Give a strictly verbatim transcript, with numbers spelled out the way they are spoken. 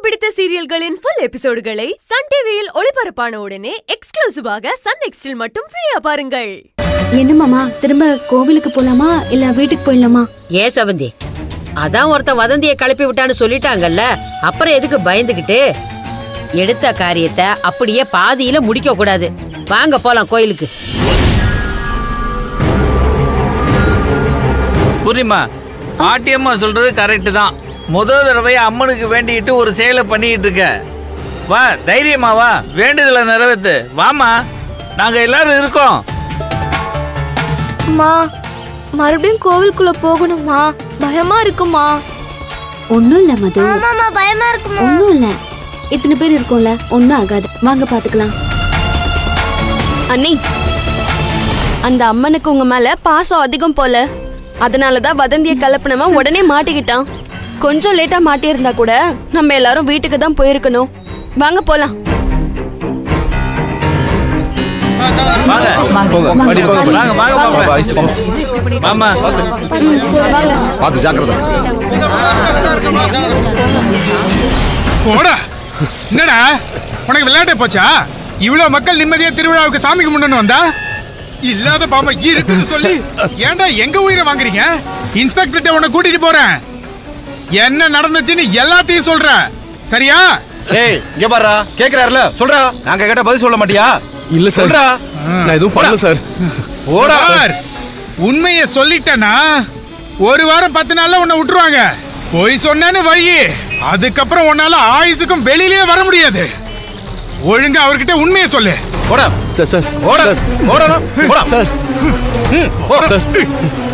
பிடித்த சீரியல்களின் full எபிசோடுகளை Sun டிவியில் ஒளிபரப்பான உடனே எக்ஸ்க்ளூசிவாக சன் நெக்ஸ்டில் மட்டும் ஃப்ரீயா பாருங்கள். என்ன மாமா, திரும்ப கோவிலுக்கு போலாமா இல்ல வீட்டுக்கு போயிடலாமா? ஏ சவந்தி, அதான் ஒருத்த வதந்தியை கிளப்பி விட்டான்னு சொல்லிட்டாங்கல்ல, அப்புறம் எதுக்கு பயந்துகிட்டு? எடுத்த காரியத்தை அப்படியே பாதியில முடிக்க கூடாது. வாங்க போலாம் கோயிலுக்கு. புரியுமா? ஆட்டியம்மா சொல்றது கரெக்டு தான். முதல் தடவை அம்மனுக்கு வேண்டிட்டு ஒரு செயலை பண்ணிட்டு இருக்க. வா, தைரியமா வா, வேண்டுதலை நிறைவேத்து. வாமா, நாங்க எல்லாரும் இருக்கோம். அம்மா, மறுபடியும் கோவிலுக்குள்ள போகணுமா? பயமா இருக்குமா? ஒண்ணும் இல்ல மது. ஆமாமா, பயமா இருக்குமா? ஒண்ணும் இல்ல, இத்தனை பேர் இருக்கோம்ல, ஒண்ணும் ஆகாது. வாங்க பாத்துக்கலாம். அண்ணி, அந்த அம்மனுக்கு உங்க மேல பாசம் அதிகம் போல, அதனாலதான் வதந்திய கலப்பினவன் உடனே மாட்டிக்கிட்டான். கொஞ்சம் லேட்டா மாட்டி இருந்தா கூட நம்ம எல்லாரும் வீட்டுக்கு தான் போயிருக்கணும். வாங்க போலாம். என்னடா உனக்கு விளையாட்டே போச்சா? இவ்வளவு மக்கள் நிம்மதியா திருவிழாவுக்கு சாமி கும்பிடணும் வந்தா இல்லாத பாம்பா இருக்குன்னு சொல்லி ஏன்டா எங்க உயிரை வாங்குறீங்க? இன்ஸ்பெக்டர் உன்னை கூட்டிட்டு போறேன். என்ன நடந்துச்சுன்னு எல்லாத்தையும் சொல்ற, சரியா? ஏய், இங்க பாருடா, கேக்குறாருல, சொல்றா. நாங்க கேட்ட பதில் சொல்ல மாட்டியா? இல்ல சார், சொல்றா. நான் எதுவும் பண்ணல சார். ஓடா. உண்மையை சொல்லிட்டேனா ஒரு வாரம் பத்து நாள்ல உன்னை விட்டுருவாங்க. போய் சொன்னேன்னு வை, அதுக்கப்புறம் உன்னால ஆயுசுக்கும் வெளியிலேயே வர முடியாது. ஒழுங்கா அவர்கிட்ட உண்மையை சொல்லு. ஓடா. சார் சார் ஓடா. ஓடா. ஓடா. சார். ம், ஓ சார்.